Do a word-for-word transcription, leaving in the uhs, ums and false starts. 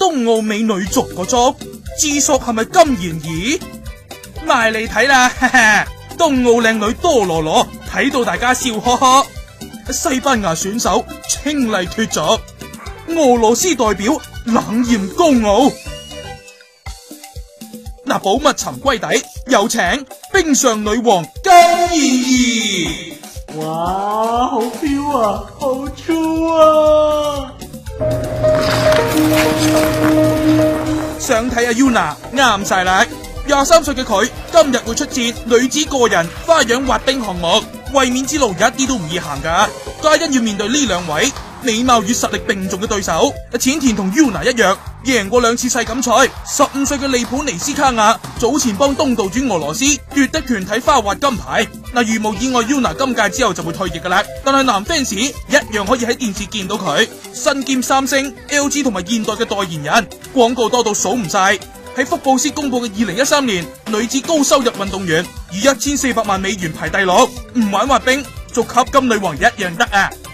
冬奧美女逐個捉，智索係咪金妍兒？埋嚟睇啦，哈哈！冬奧靚女多羅羅，睇到大家笑呵呵。西班牙選手清麗脫俗，俄羅斯代表冷艷高傲。嗱，寶物沉歸底，有請冰上女王金妍兒。 哇，好飄啊，好粗啊！ 想睇阿 Yuna 啱晒啦！廿三歲嘅佢今日會出戰女子個人花樣滑冰項目，衛冕之路一啲都唔易行噶。皆因要面對呢兩位美貌與實力並重嘅對手，淺田同 Yuna 一樣，贏過兩次世錦賽。十五歲嘅利普尼斯卡亞早前幫東道主俄羅斯奪得團體花滑金牌。嗱，如無意外 Yuna 今屆之後就會退役噶啦，但係男 fans 一樣可以喺電視見到佢。身兼三星、L G 同埋現代嘅代言人，廣告多到數唔晒。喺福布斯公布嘅二零一三年女子高收入運動員，以一千四百萬美元排第六。唔玩滑冰，做吸金女王一樣得啊！